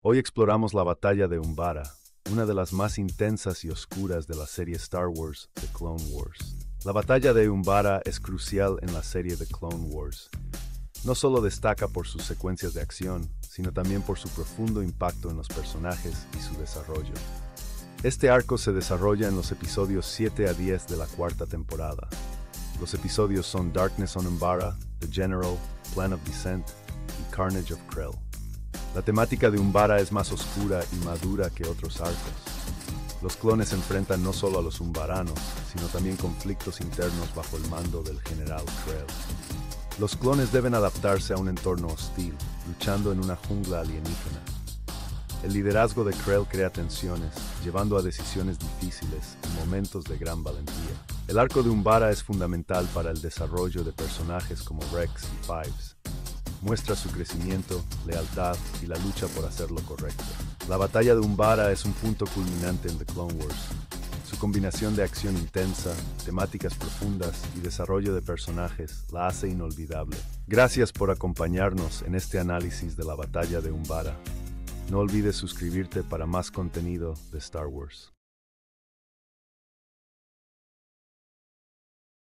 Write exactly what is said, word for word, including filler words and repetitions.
Hoy exploramos la batalla de Umbara, una de las más intensas y oscuras de la serie Star Wars The Clone Wars. La batalla de Umbara es crucial en la serie The Clone Wars. No solo destaca por sus secuencias de acción, sino también por su profundo impacto en los personajes y su desarrollo. Este arco se desarrolla en los episodios siete a diez de la cuarta temporada. Los episodios son Darkness on Umbara, The General, Plan of Descent y Carnage of Krell. La temática de Umbara es más oscura y madura que otros arcos. Los clones enfrentan no solo a los umbaranos, sino también conflictos internos bajo el mando del general Krell. Los clones deben adaptarse a un entorno hostil, luchando en una jungla alienígena. El liderazgo de Krell crea tensiones, llevando a decisiones difíciles y momentos de gran valentía. El arco de Umbara es fundamental para el desarrollo de personajes como Rex y Fives. Muestra su crecimiento, lealtad y la lucha por hacer lo correcto. La batalla de Umbara es un punto culminante en The Clone Wars. Su combinación de acción intensa, temáticas profundas y desarrollo de personajes la hace inolvidable. Gracias por acompañarnos en este análisis de la batalla de Umbara. No olvides suscribirte para más contenido de Star Wars.